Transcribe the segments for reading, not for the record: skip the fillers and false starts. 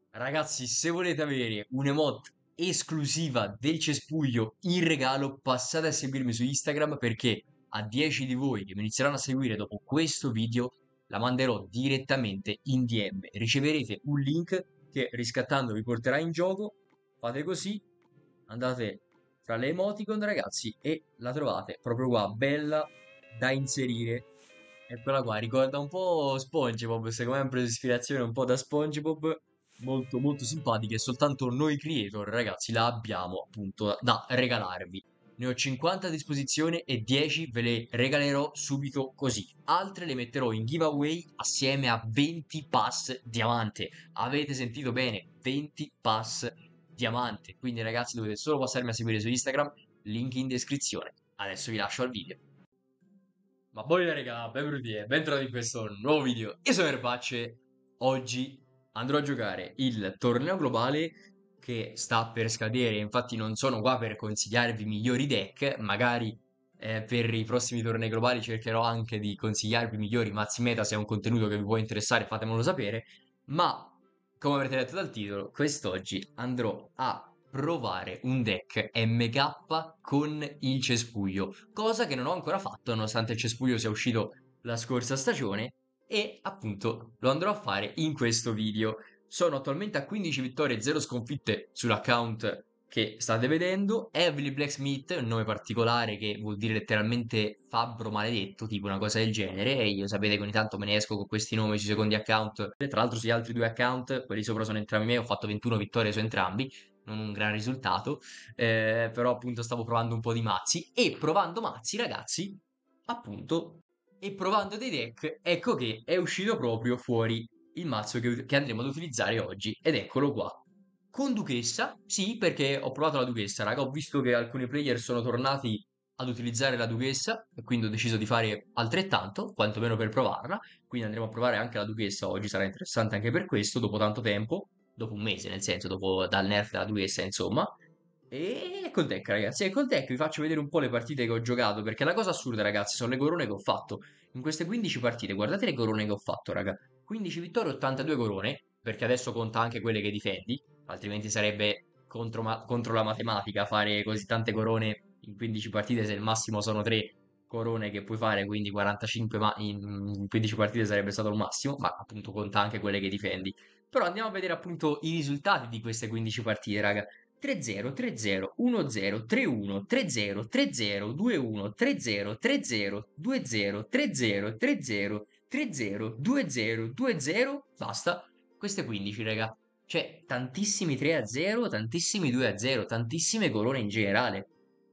Ragazzi, se volete avere un'emote esclusiva del cespuglio in regalo, passate a seguirmi su Instagram perché a 10 di voi che mi inizieranno a seguire dopo questo video la manderò direttamente in DM. Riceverete un link che riscattando vi porterà in gioco. Fate così, andate tra le emoticon, ragazzi, e la trovate proprio qua, bella da inserire. Eccola qua, ricorda un po' SpongeBob, secondo me ha preso ispirazione un po' da SpongeBob, molto molto simpatica e soltanto noi creator, ragazzi, la abbiamo appunto da regalarvi. Ne ho 50 a disposizione e 10 ve le regalerò subito così. Altre le metterò in giveaway assieme a 20 pass diamante. Avete sentito bene? 20 pass diamante. Quindi ragazzi dovete solo passarmi a seguire su Instagram, link in descrizione. Adesso vi lascio al video. Ma poi raga, benvenuti e bentornati in questo nuovo video. Io sono Erbacce, oggi andrò a giocare il torneo globale che sta per scadere, infatti non sono qua per consigliarvi i migliori deck, magari per i prossimi tornei globali cercherò anche di consigliarvi i migliori mazzi meta, se è un contenuto che vi può interessare fatemelo sapere, ma come avrete letto dal titolo, quest'oggi andrò a provare un deck MK con il cespuglio, cosa che non ho ancora fatto nonostante il cespuglio sia uscito la scorsa stagione e appunto lo andrò a fare in questo video. Sono attualmente a 15 vittorie e 0 sconfitte sull'account che state vedendo. Heavily Blacksmith, un nome particolare che vuol dire letteralmente fabbro maledetto, tipo una cosa del genere, e io sapete che ogni tanto me ne esco con questi nomi sui secondi account. E tra l'altro sugli altri due account, quelli sopra sono entrambi miei, ho fatto 21 vittorie su entrambi, non un gran risultato, però appunto stavo provando un po' di mazzi e provando mazzi, ragazzi, appunto, e provando dei deck, ecco che è uscito proprio fuori il mazzo che andremo ad utilizzare oggi ed eccolo qua. Con Duchessa, sì, perché ho provato la Duchessa, raga, ho visto che alcuni player sono tornati ad utilizzare la Duchessa e quindi ho deciso di fare altrettanto, quantomeno per provarla, quindi andremo a provare anche la Duchessa oggi, sarà interessante anche per questo, dopo tanto tempo, dopo un mese nel senso, dopo dal nerf della Duchessa insomma, e col deck ragazzi, e col deck vi faccio vedere un po' le partite che ho giocato, perché la cosa assurda ragazzi sono le corone che ho fatto, in queste 15 partite, guardate le corone che ho fatto raga, 15 vittorie, 82 corone, perché adesso conta anche quelle che difendi, altrimenti sarebbe contro la matematica fare così tante corone in 15 partite se il massimo sono 3 corone che puoi fare, quindi 45 in 15 partite sarebbe stato il massimo, ma appunto conta anche quelle che difendi. Però andiamo a vedere appunto i risultati di queste 15 partite, raga. 3-0, 3-0, 1-0, 3-1, 3-0, 3-0, 2-1, 3-0, 3-0, 2-0, 3-0, 3-0, 3-0, 2-0, 2-0, basta. Queste 15, raga. Cioè, tantissimi 3-0, tantissimi 2-0, tantissime colonne in generale.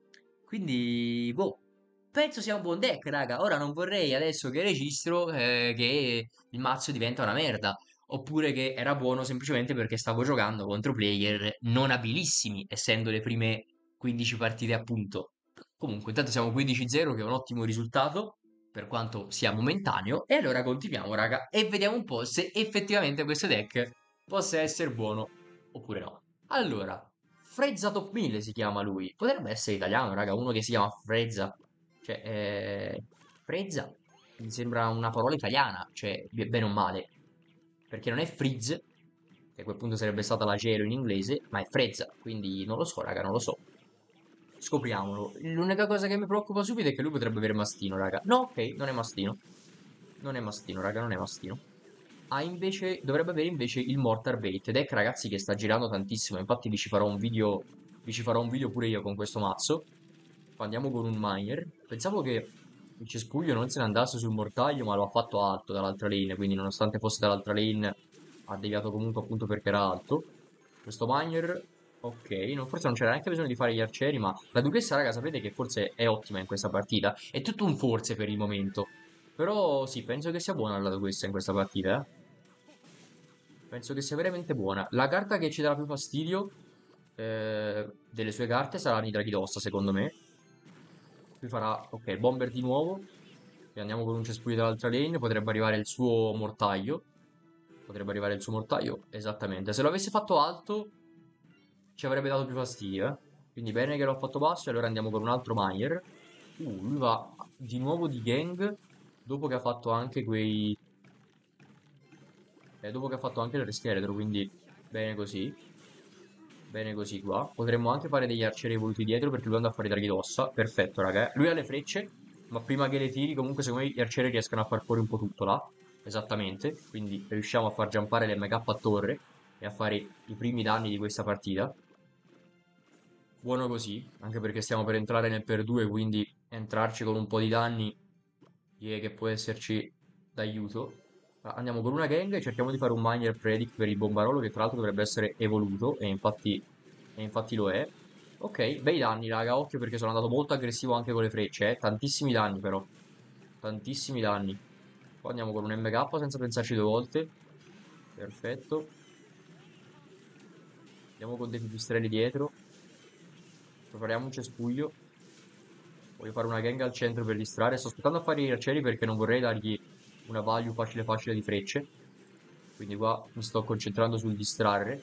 Quindi, boh, penso sia un buon deck, raga. Ora non vorrei adesso che registro che il mazzo diventa una merda. Oppure che era buono semplicemente perché stavo giocando contro player non abilissimi, essendo le prime 15 partite appunto. Comunque, intanto siamo 15-0, che è un ottimo risultato, per quanto sia momentaneo. E allora continuiamo, raga, e vediamo un po' se effettivamente questo deck possa essere buono oppure no. Allora, Frezza Top 1000 si chiama lui. Potrebbe essere italiano, raga, uno che si chiama Frezza. Cioè, Frezza mi sembra una parola italiana, cioè, bene o male. Perché non è Frizz, che a quel punto sarebbe stata la Gelo in inglese, ma è Frezza. Quindi non lo so, raga, non lo so. Scopriamolo. L'unica cosa che mi preoccupa subito è che lui potrebbe avere mastino, raga. No, ok, non è mastino. Non è mastino, raga, non è mastino. Ha invece, dovrebbe avere invece il Mortar Bait. Deck, ragazzi, che sta girando tantissimo. Infatti vi ci farò un video pure io con questo mazzo. Andiamo con un Miner. Pensavo che il cespuglio non se ne andasse sul mortaio, ma lo ha fatto alto dall'altra lane. Quindi, nonostante fosse dall'altra lane, ha deviato comunque appunto perché era alto. Questo Miner, ok, forse non c'era neanche bisogno di fare gli arcieri, ma la duchessa, raga, sapete che forse è ottima in questa partita. È tutto un forse per il momento. Però sì, penso che sia buona la duchessa in questa partita, eh. Penso che sia veramente buona. La carta che ci darà più fastidio delle sue carte sarà Nidra d'Ossa, secondo me. Qui farà, ok, il bomber di nuovo. E andiamo con un cespuglio dall'altra lane. Potrebbe arrivare il suo mortaio. Potrebbe arrivare il suo mortaio, esattamente. Se lo avesse fatto alto, ci avrebbe dato più fastidio, eh. Quindi bene che l'ho fatto basso. E allora andiamo con un altro Mire. Lui va di nuovo di gang. Dopo che ha fatto anche quei. Dopo che ha fatto anche il rescheletro, quindi Bene così. Bene così qua. Potremmo anche fare degli arcieri evoluti dietro perché lui andrà a fare i draghi d'ossa. Perfetto, raga. Lui ha le frecce, ma prima che le tiri, comunque secondo me gli arcieri riescono a far fuori un po' tutto là. Esattamente. Quindi riusciamo a far jumpare l'MK a torre e a fare i primi danni di questa partita. Buono così, anche perché stiamo per entrare nel per 2, quindi entrarci con un po' di danni direi che può esserci d'aiuto. Andiamo con una gang e cerchiamo di fare un miner predict per il bombarolo che tra l'altro dovrebbe essere evoluto e infatti lo è. Ok, bei danni raga, occhio perché sono andato molto aggressivo anche con le frecce, tantissimi danni però, tantissimi danni. Poi andiamo con un MK senza pensarci due volte, perfetto. Andiamo con dei pipistrelli dietro, prepariamo un cespuglio. Voglio fare una gang al centro per distrarre. Sto aspettando a fare i arcieri perché non vorrei dargli una value facile facile di frecce. Quindi qua mi sto concentrando sul distrarre.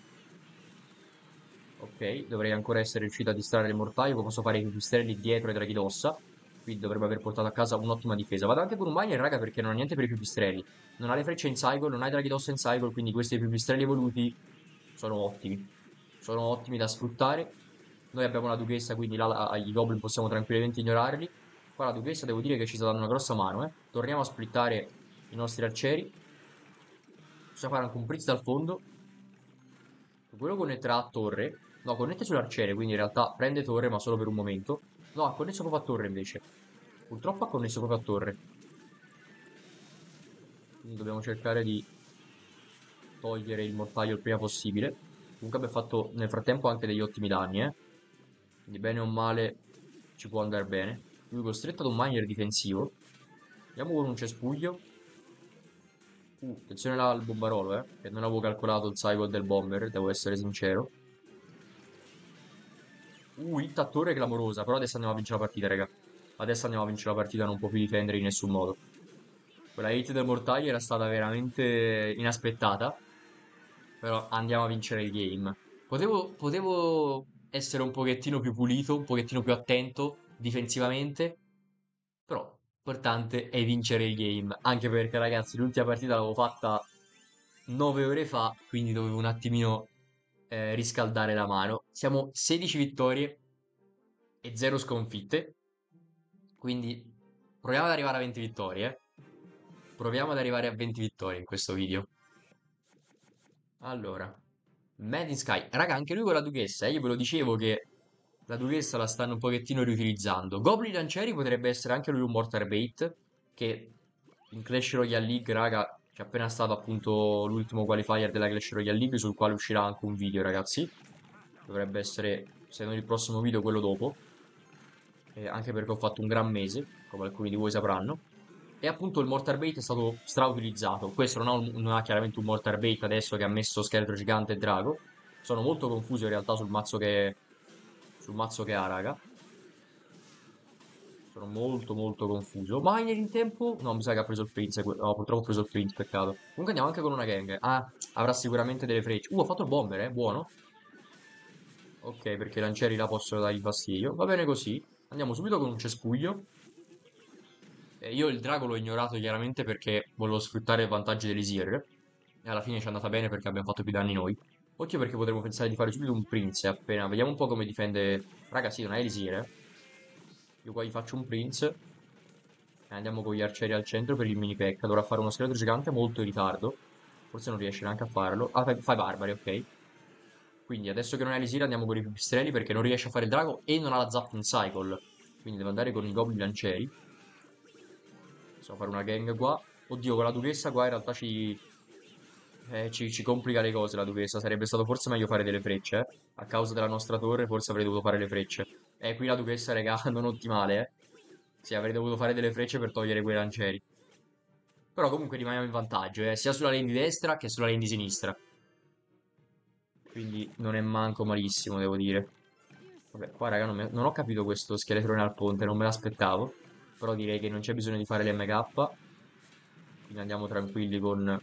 Ok, dovrei ancora essere riuscito a distrarre il mortaio. Poi posso fare i pipistrelli dietro ai draghi d'ossa. Quindi dovrebbe aver portato a casa un'ottima difesa. Vado anche con un miner, raga, perché non ha niente per i pipistrelli. Non ha le frecce in cycle, non ha i draghi d'ossa in cycle. Quindi questi pipistrelli evoluti sono ottimi. Sono ottimi da sfruttare. Noi abbiamo la duchessa, quindi là i goblin possiamo tranquillamente ignorarli. Qua la duchessa devo dire che ci sta dando una grossa mano, eh. Torniamo a splittare i nostri arcieri. Possiamo fare anche un blitz dal fondo. Quello connetterà a torre. No, connette sull'arciere, quindi in realtà prende torre, ma solo per un momento. No, ha connesso proprio a torre invece. Purtroppo ha connesso proprio a torre. Quindi dobbiamo cercare di togliere il mortaio il prima possibile. Comunque abbiamo fatto nel frattempo anche degli ottimi danni, eh. Quindi bene o male ci può andare bene. Lui costretto ad un miner difensivo. Andiamo con un cespuglio. Attenzione là al bombarolo, che non avevo calcolato il cycle del bomber, devo essere sincero. Hit a torre clamorosa, però adesso andiamo a vincere la partita, raga. Adesso andiamo a vincere la partita, non può più difendere in nessun modo. Quella hit del mortaio era stata veramente inaspettata, però andiamo a vincere il game. Potevo essere un pochettino più pulito, un pochettino più attento difensivamente, però l'importante è vincere il game. Anche perché, ragazzi, l'ultima partita l'avevo fatta 9 ore fa, quindi dovevo un attimino riscaldare la mano. Siamo 16 vittorie e 0 sconfitte, quindi proviamo ad arrivare a 20 vittorie. Proviamo ad arrivare a 20 vittorie in questo video. Allora, Mad in Sky, raga, anche lui con la duchessa, io ve lo dicevo che la duchessa la stanno un pochettino riutilizzando. Goblin Lancieri potrebbe essere anche lui un Mortar Bait, che in Clash Royale League, raga, c'è appena stato appunto l'ultimo qualifier della Clash Royale League, sul quale uscirà anche un video, ragazzi. Dovrebbe essere, se non il prossimo video, quello dopo. Anche perché ho fatto un gran mese, come alcuni di voi sapranno. E appunto il Mortar Bait è stato strautilizzato. Questo non ha chiaramente un Mortar Bait adesso che ha messo Scheletro Gigante e Drago. Sono molto confuso in realtà sul mazzo che ha, raga. Sono molto molto confuso. Miner in tempo? No, mi sa che ha preso il Prince. No, purtroppo ho preso il Prince, peccato. Comunque andiamo anche con una gang. Ah, avrà sicuramente delle frecce. Ho fatto il bomber, buono. Ok, perché i lancieri là possono dargli fastidio. Va bene così. Andiamo subito con un cespuglio. Io il drago l'ho ignorato chiaramente perché volevo sfruttare i vantaggi dell'Isir. E alla fine ci è andata bene perché abbiamo fatto più danni noi. Occhio perché potremmo pensare di fare subito un Prince appena. Vediamo un po' come difende. Raga, sì, non è Elisir, eh. Io qua gli faccio un Prince. E andiamo con gli arcieri al centro per il mini pack. Dovrà fare uno scheletro gigante molto in ritardo. Forse non riesce neanche a farlo. Ah, fai barbari, ok. Quindi adesso che non è Elisir andiamo con i pipistrelli perché non riesce a fare il drago e non ha la zap in cycle. Quindi deve andare con i goblin lancieri. Possiamo fare una gang qua. Oddio, con la duchessa qua in realtà ci complica le cose la duchessa. Sarebbe stato forse meglio fare delle frecce, eh. A causa della nostra torre forse avrei dovuto fare le frecce. Qui la duchessa, regà, non ottimale, eh. Sì, avrei dovuto fare delle frecce per togliere quei lancieri. Però comunque rimaniamo in vantaggio, sia sulla lane di destra che sulla lane di sinistra. Quindi non è manco malissimo, devo dire. Vabbè, qua raga non ho capito questo scheletrone al ponte, non me l'aspettavo. Però direi che non c'è bisogno di fare l'MK. Quindi andiamo tranquilli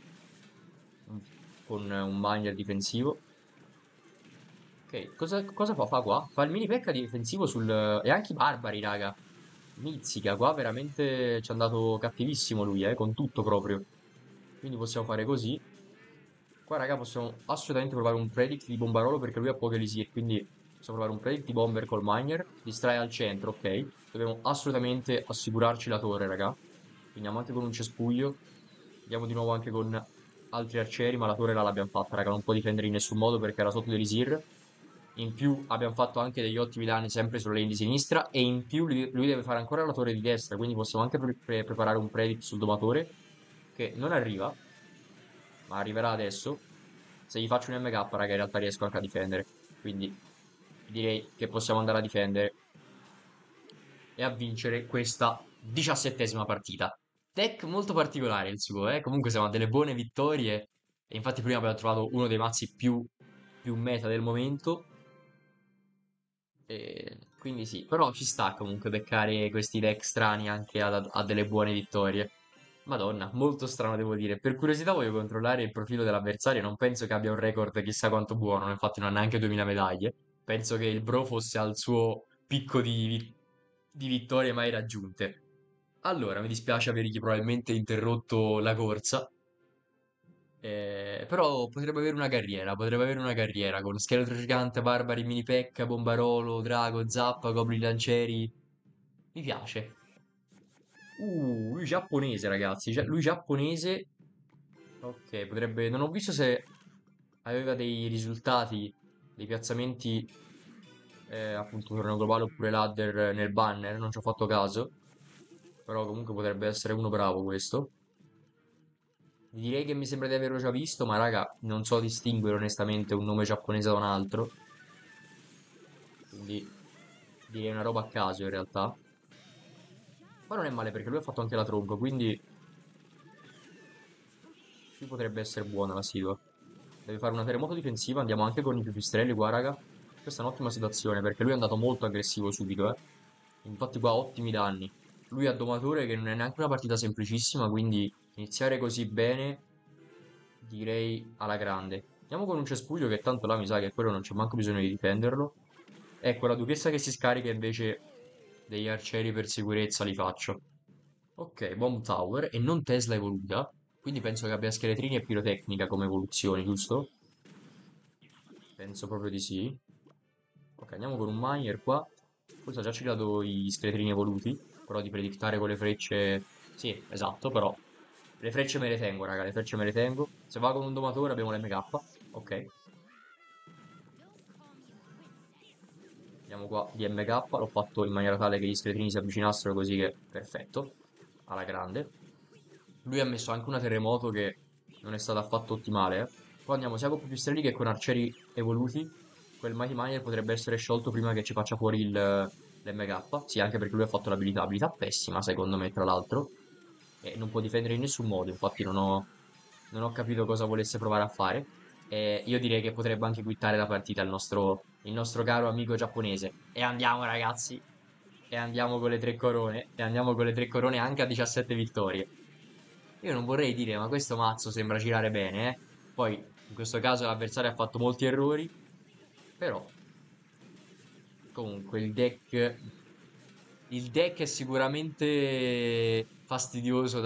con un miner difensivo. Ok, cosa fa qua? Fa il mini pekka difensivo sul. E anche i barbari, raga. Mizzica, qua veramente ci è andato cattivissimo lui, con tutto proprio. Quindi possiamo fare così. Qua, raga, possiamo assolutamente provare un predict di Bombarolo perché lui ha poche elisir, quindi possiamo provare un predict di Bomber col Miner. Distrae al centro, ok. Dobbiamo assolutamente assicurarci la torre, raga. Finiamo anche con un cespuglio. Andiamo di nuovo anche con altri arcieri, ma la torre là l'abbiamo fatta, raga. Non può difendere in nessun modo perché era sotto l'elisir. In più abbiamo fatto anche degli ottimi danni sempre sulla lane di sinistra e in più lui deve fare ancora la torre di destra, quindi possiamo anche preparare un predict sul domatore che non arriva, ma arriverà adesso. Se gli faccio un MK, raga, in realtà riesco anche a difendere. Quindi direi che possiamo andare a difendere e a vincere questa 17ª partita. Deck molto particolare il suo, eh? Comunque siamo a delle buone vittorie. E infatti prima abbiamo trovato uno dei mazzi più meta del momento. Quindi sì, però ci sta comunque beccare questi deck strani anche a delle buone vittorie. Madonna, molto strano devo dire. Per curiosità voglio controllare il profilo dell'avversario, non penso che abbia un record chissà quanto buono, infatti non ha neanche 2000 medaglie. Penso che il bro fosse al suo picco di vittorie mai raggiunte. Allora, mi dispiace avergli probabilmente interrotto la corsa, però potrebbe avere una carriera con Scheletro Gigante, Barbari, Mini Pekka, Bombarolo, Drago, Zappa, Goblin Lancieri. Mi piace. Lui giapponese, ragazzi. Lui giapponese. Ok, potrebbe. Non ho visto se aveva dei risultati, dei piazzamenti, appunto, torneo globale oppure ladder nel banner. Non ci ho fatto caso. Però comunque potrebbe essere uno bravo questo. Direi che mi sembra di averlo già visto, ma raga, non so distinguere onestamente un nome giapponese da un altro. Quindi direi una roba a caso in realtà. Ma non è male perché lui ha fatto anche la tronco, quindi qui potrebbe essere buona la situa. Deve fare una terremoto difensiva, andiamo anche con i pipistrelli qua, raga. Questa è un'ottima situazione perché lui è andato molto aggressivo subito, eh. Infatti qua ottimi danni. Lui ha domatore che non è neanche una partita semplicissima, quindi iniziare così bene direi alla grande. Andiamo con un cespuglio che tanto là mi sa che quello non c'è manco bisogno di difenderlo. Ecco, la duchessa che si scarica invece degli arcieri per sicurezza li faccio. Ok, Bomb Tower e non Tesla evoluta. Quindi penso che abbia scheletrini e pirotecnica come evoluzioni, giusto? Penso proprio di sì. Ok, andiamo con un miner qua. Questo ha già ci dato i scheletrini evoluti. Però di predictare con le frecce. Sì, esatto, però. Le frecce me le tengo, raga, le frecce me le tengo. Se va con un domatore abbiamo l'MK. Ok. Andiamo qua di MK. L'ho fatto in maniera tale che gli scheletrini si avvicinassero così che. Perfetto. Alla grande. Lui ha messo anche una terremoto che non è stata affatto ottimale. Poi andiamo sia con pipistrelli che con arcieri evoluti. Quel Mighty Miner potrebbe essere sciolto prima che ci faccia fuori l'MK. Sì, anche perché lui ha fatto l'abilità. Abilità pessima, secondo me, tra l'altro. E non può difendere in nessun modo. Infatti non ho capito cosa volesse provare a fare. E io direi che potrebbe anche quittare la partita il nostro caro amico giapponese. E andiamo, ragazzi. E andiamo con le tre corone. E andiamo con le tre corone anche a 17 vittorie. Io non vorrei dire, ma questo mazzo sembra girare bene, eh. Poi, in questo caso l'avversario ha fatto molti errori, però, comunque, il deck è sicuramente fastidioso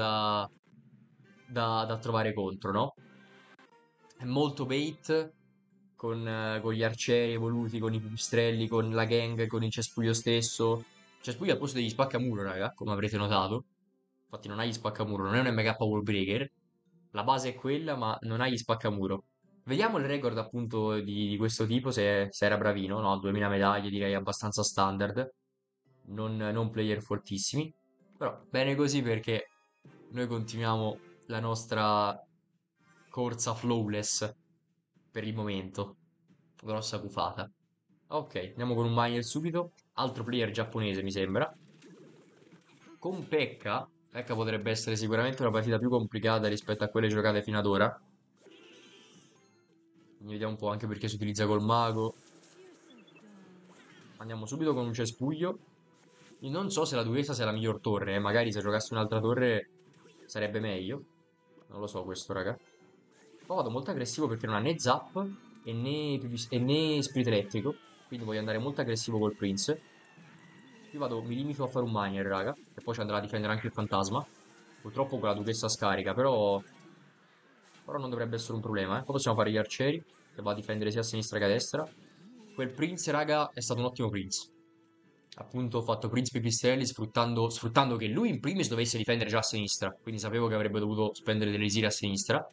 da trovare contro, no? È molto bait, con gli arcieri evoluti, con i pipistrelli, con la gang, con il cespuglio stesso. Il cespuglio al posto degli spaccamuro, raga, come avrete notato. Infatti non ha gli spaccamuro, non è un MK Wall Breaker. La base è quella, ma non ha gli spaccamuro. Vediamo il record appunto di questo tipo, se era bravino, no? 2000 medaglie direi abbastanza standard, non player fortissimi. Però bene così perché noi continuiamo la nostra corsa flawless per il momento. Grossa cufata. Ok, andiamo con un miner subito. Altro player giapponese mi sembra. Con Pekka, Pekka potrebbe essere sicuramente una partita più complicata rispetto a quelle giocate fino ad ora. Vediamo un po' anche perché si utilizza col mago. Andiamo subito con un cespuglio. Io non so se la duchessa sia la miglior torre, magari se giocassi un'altra torre sarebbe meglio. Non lo so questo, raga. Poi vado molto aggressivo perché non ha né zap e né spirito elettrico. Quindi voglio andare molto aggressivo col Prince. Qui mi limito a fare un miner, raga. E poi ci andrà a difendere anche il fantasma. Purtroppo con la duchessa scarica, però Però non dovrebbe essere un problema, eh. Poi possiamo fare gli arcieri, che va a difendere sia a sinistra che a destra. Quel Prince, raga, è stato un ottimo Prince. Appunto, ho fatto Prince Pipistrelli sfruttando che lui in primis dovesse difendere già a sinistra. Quindi sapevo che avrebbe dovuto spendere delle esire a sinistra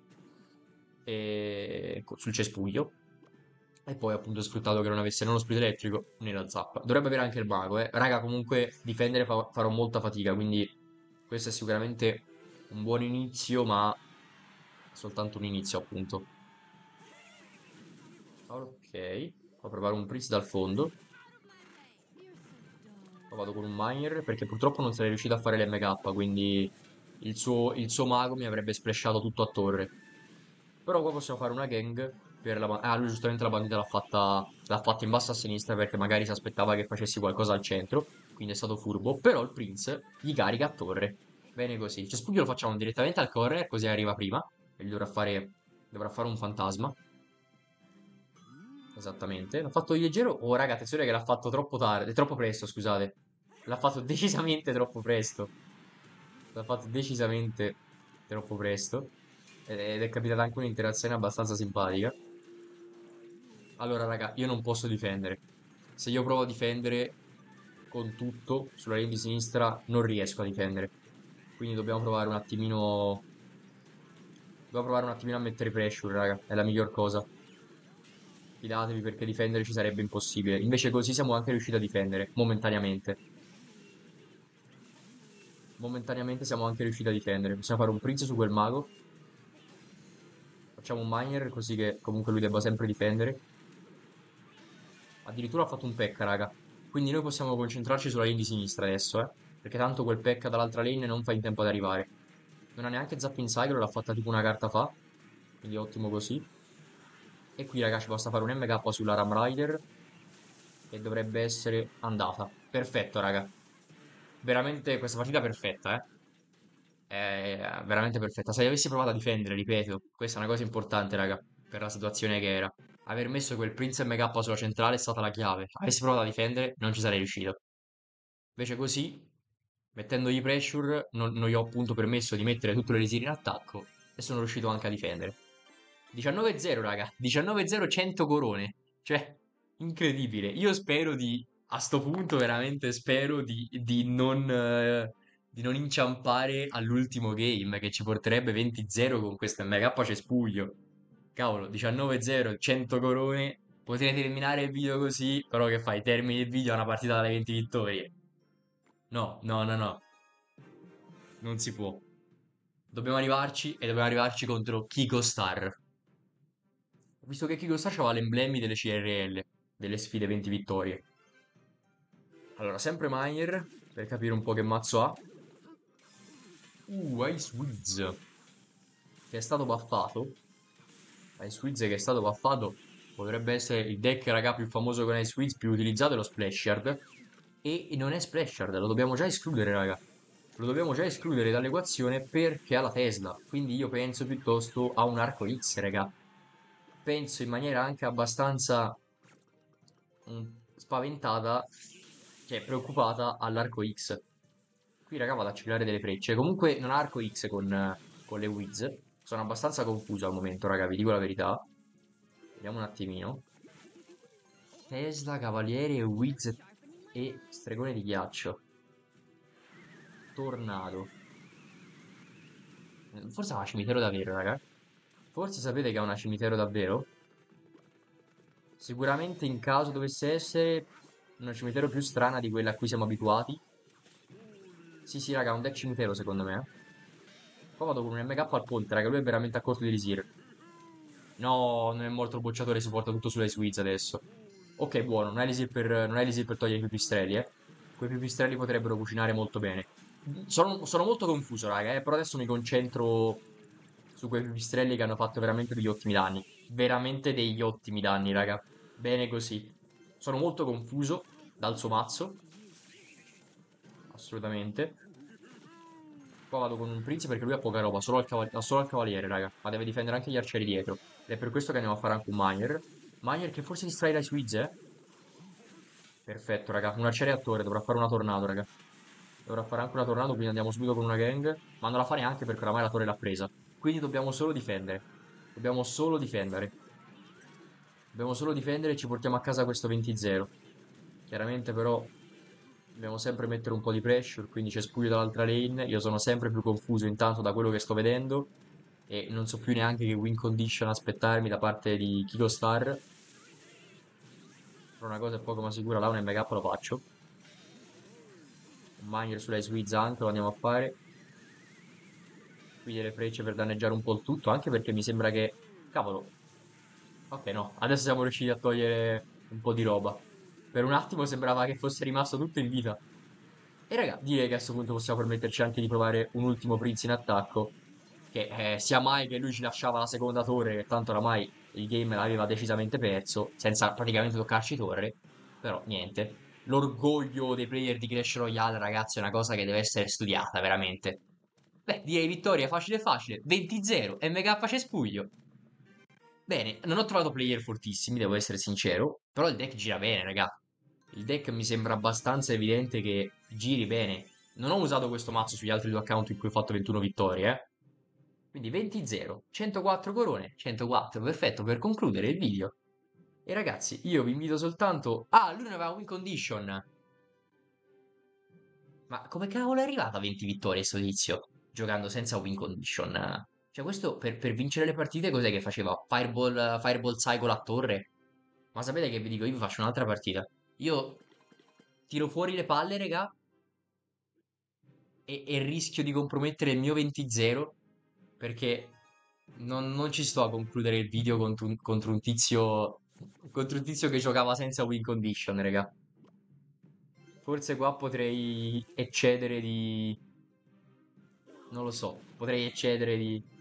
sul cespuglio. E poi appunto ho sfruttato che non avesse né lo split elettrico né la zappa. Dovrebbe avere anche il mago, eh. Raga, comunque difendere farò molta fatica, quindi questo è sicuramente un buon inizio, ma soltanto un inizio, appunto. Ok, ho provato un Prince dal fondo. Poi vado con un Miner perché purtroppo non sarei riuscito a fare l'MK, quindi il suo mago mi avrebbe splashato tutto a torre. Però qua possiamo fare una gang per Ah, lui giustamente la bandita l'ha fatta in basso a sinistra perché magari si aspettava che facessi qualcosa al centro, quindi è stato furbo. Però il Prince gli carica a torre. Bene così. Il cespuglio lo facciamo direttamente al corner, così arriva prima. E gli dovrà fare un fantasma. Esattamente. L'ha fatto di leggero. Oh, raga, attenzione che l'ha fatto troppo tardi. Troppo presto, scusate. L'ha fatto decisamente troppo presto. L'ha fatto decisamente troppo presto. Ed è capitata anche un'interazione abbastanza simpatica. Allora, raga, io non posso difendere. Se io provo a difendere con tutto sulla linea di sinistra, non riesco a difendere. Quindi dobbiamo provare un attimino. Dobbiamo provare un attimino a mettere pressure, raga. È la miglior cosa. Fidatevi perché difendere ci sarebbe impossibile. Invece così siamo anche riusciti a difendere, momentaneamente. Momentaneamente siamo anche riusciti a difendere. Possiamo fare un Prince su quel mago. Facciamo un Miner così che comunque lui debba sempre difendere. Addirittura ha fatto un P.E.K.K.A, raga. Quindi noi possiamo concentrarci sulla lane di sinistra adesso, eh. Perché tanto quel P.E.K.K.A dall'altra lane non fa in tempo ad arrivare. Non ha neanche Zapping Cycle, l'ha fatta tipo una carta fa. Quindi ottimo così. E qui, raga, ci basta fare un MK sulla Ram Rider. E dovrebbe essere andata. Perfetto, raga. Veramente questa partita è perfetta, eh. È veramente perfetta. Se avessi provato a difendere, ripeto, questa è una cosa importante, raga, per la situazione che era. Aver messo quel Prince MK sulla centrale è stata la chiave. Avessi provato a difendere, non ci sarei riuscito. Invece così, mettendogli pressure, non gli ho appunto permesso di mettere tutte le risire in attacco e sono riuscito anche a difendere. 19-0, raga. 19-0, 100 corone. Cioè, incredibile. Io spero a sto punto veramente spero di non inciampare all'ultimo game che ci porterebbe 20-0 con questo MK cespuglio. Cavolo, 19-0, 100 corone. Potrei terminare il video così, però che fai? Termini il video a una partita dalle 20 vittorie. No, no, no, no, non si può. Dobbiamo arrivarci e dobbiamo arrivarci contro Kiko Star. Visto che Kiko Star aveva l'emblemi delle CRL, delle sfide 20 vittorie. Allora, sempre Miner, per capire un po' che mazzo ha. Ice Wiz, che è stato buffato. Ice Wiz che è stato buffato. Potrebbe essere il deck, raga, più famoso con Ice Wiz, più utilizzato è lo Splashard. E non è Splashard, lo dobbiamo già escludere, raga. Lo dobbiamo già escludere dall'equazione perché ha la Tesla. Quindi io penso piuttosto a un arco X, raga. Penso in maniera anche abbastanza spaventata, cioè preoccupata all'arco X. Qui raga vado a accelerare delle frecce. Comunque non ha arco X con le Wiz. Sono abbastanza confuso al momento, raga, vi dico la verità. Vediamo un attimino. Tesla, Cavaliere, Wiz e Stregone di Ghiaccio. Tornado. Forse ha una cimitero davvero, raga. Forse sapete che ha una cimitero davvero? Sicuramente in caso dovesse essere una cimitero più strana di quella a cui siamo abituati. Sì, sì, raga, un deck cimitero secondo me. Qua vado con un MK al ponte, raga, lui è veramente a corto di elisir. No, non è morto il bocciatore, si porta tutto sulle Suiz adesso. Ok, buono, non hai elisir per togliere i pipistrelli, eh. Quei pipistrelli potrebbero cucinare molto bene. Sono molto confuso, raga, però adesso mi concentro su quei pipistrelli che hanno fatto veramente degli ottimi danni. Veramente degli ottimi danni, raga. Bene così. Sono molto confuso dal suo mazzo, assolutamente. Qua vado con un Prince perché lui ha poca roba, ha solo al cavaliere, raga. Ma deve difendere anche gli arcieri dietro. Ed è per questo che andiamo a fare anche un Miner. Miner che forse distrae dai Swizz, eh? Perfetto, raga. Un arciere a torre, dovrà fare una tornado, raga. Dovrà fare anche una tornado, quindi andiamo subito con una gang. Ma non la fa neanche perché oramai la torre l'ha presa. Quindi dobbiamo solo difendere. Dobbiamo solo difendere. Dobbiamo solo difendere e ci portiamo a casa questo 20-0. Chiaramente però dobbiamo sempre mettere un po' di pressure, quindi c'è Spuglio dall'altra lane. Io sono sempre più confuso intanto da quello che sto vedendo e non so più neanche che win condition aspettarmi da parte di Kiko Star. Però una cosa è poco ma sicura, là un MK lo faccio. Un miner sull'Ice Wiz anche lo andiamo a fare. Qui delle frecce per danneggiare un po' il tutto, anche perché mi sembra che... Cavolo. Ok, no, adesso siamo riusciti a togliere un po' di roba. Per un attimo sembrava che fosse rimasto tutto in vita. E raga, direi che a questo punto possiamo permetterci anche di provare un ultimo Prince in attacco. Che sia mai che lui ci lasciava la seconda torre, che tanto oramai il game l'aveva decisamente perso, senza praticamente toccarci torre. Però niente. L'orgoglio dei player di Clash Royale, ragazzi, è una cosa che deve essere studiata, veramente. Beh, direi vittoria facile facile. 20-0, MK Cespuglio. Bene, non ho trovato player fortissimi, devo essere sincero, però il deck gira bene, raga. Il deck mi sembra abbastanza evidente che giri bene. Non ho usato questo mazzo sugli altri due account in cui ho fatto 21 vittorie, eh. Quindi 20-0, 104 corone, 104, perfetto per concludere il video. E ragazzi, io vi invito soltanto... Ah, lui non aveva win condition. Ma come cavolo è arrivato a 20 vittorie sto tizio? Giocando senza win condition. Cioè, questo per vincere le partite cos'è che faceva? Fireball Cycle a torre? Ma sapete che vi dico? Io vi faccio un'altra partita. Io tiro fuori le palle, raga, e rischio di compromettere il mio 20-0 perché non ci sto a concludere il video contro un tizio che giocava senza win condition, raga. Forse qua potrei eccedere di... Non lo so, potrei eccedere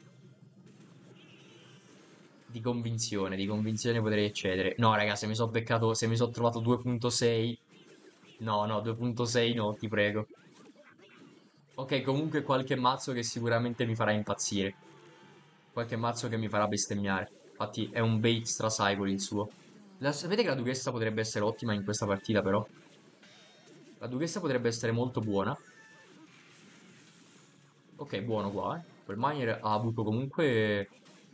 di convinzione potrei eccedere. No, raga, se mi sono beccato, se mi sono trovato 2.6... No, no, 2.6 no, ti prego. Ok, comunque qualche mazzo che sicuramente mi farà impazzire. Qualche mazzo che mi farà bestemmiare. Infatti è un bait stracycle il suo. Sapete che la duchessa potrebbe essere ottima in questa partita, però? La duchessa potrebbe essere molto buona. Ok, buono qua, eh. Quel miner ha avuto comunque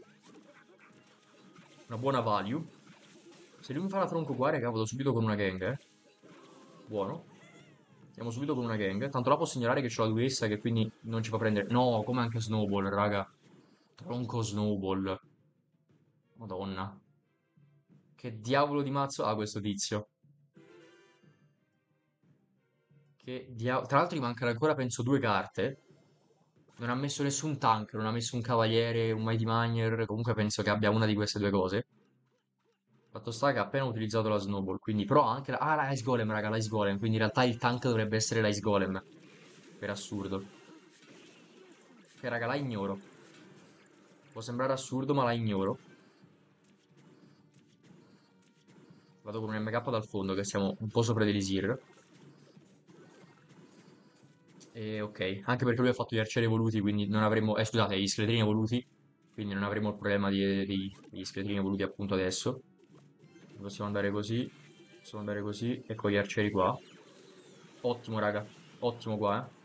una buona value. Se lui mi fa la tronco qua, raga, vado subito con una gang, eh. Buono. Andiamo subito con una gang. Tanto là posso segnalare che c'ho la duchessa che quindi non ci fa prendere. No, come anche Snowball, raga. Tronco Snowball. Madonna. Che diavolo di mazzo ha questo tizio? Tra l'altro gli mancano ancora, penso, due carte. Non ha messo nessun tank, non ha messo un cavaliere, un mighty miner. Comunque penso che abbia una di queste due cose. Fatto sta che ha appena utilizzato la snowball, quindi però anche la Ice Golem, raga, la Ice Golem, quindi in realtà il tank dovrebbe essere la Ice Golem, per assurdo. Che raga, la ignoro. Può sembrare assurdo, ma la ignoro. Vado con un MK dal fondo, che siamo un po' sopra dell'Isir. E ok, anche perché lui ha fatto gli arcieri evoluti, quindi non avremo... scusate, gli scheletrini evoluti, quindi non avremo il problema degli scheletrini evoluti appunto adesso. Possiamo andare così, possiamo andare così, e con gli arcieri qua. Ottimo, raga, ottimo qua, eh.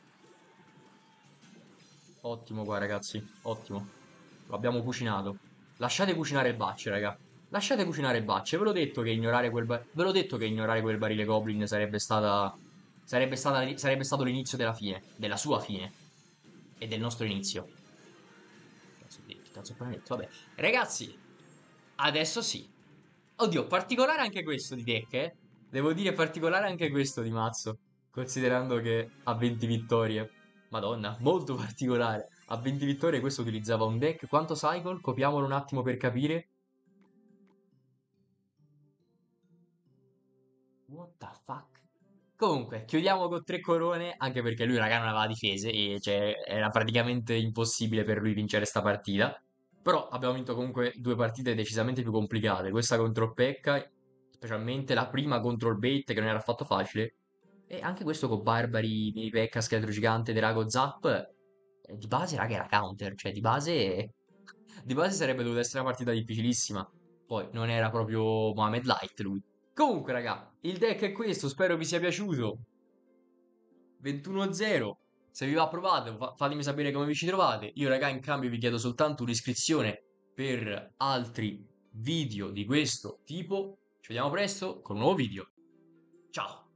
Ottimo qua, ragazzi. Ottimo. Lo abbiamo cucinato. Lasciate cucinare il batch, raga. Lasciate cucinare il batch. Ve l'ho detto che ignorare Ve l'ho detto che ignorare quel barile Goblin sarebbe stata... Sarebbe stato l'inizio della fine. Della sua fine. E del nostro inizio. Cazzo ho appena detto? Vabbè. Ragazzi, adesso sì. Oddio, particolare anche questo di deck, eh? Devo dire particolare anche questo di mazzo. Considerando che ha 20 vittorie. Madonna, molto particolare. A 20 vittorie questo utilizzava un deck. Quanto cycle? Copiamolo un attimo per capire. What the fuck? Comunque, chiudiamo con tre corone, anche perché lui, raga, non aveva difese e cioè, era praticamente impossibile per lui vincere sta partita. Però abbiamo vinto comunque due partite decisamente più complicate. Questa contro Pekka, specialmente la prima contro il Bait, che non era affatto facile. E anche questo con Barbari, Mini Pekka, Scheletro Gigante, Drago, Zap. Di base, raga, era counter. Cioè, di base... Di base sarebbe dovuta essere una partita difficilissima. Poi non era proprio Mohamed Light lui. Comunque, raga, il deck è questo. Spero vi sia piaciuto. 21-0. Se vi va provate, fatemi sapere come vi ci trovate. Io raga in cambio vi chiedo soltanto un'iscrizione per altri video di questo tipo. Ci vediamo presto con un nuovo video. Ciao!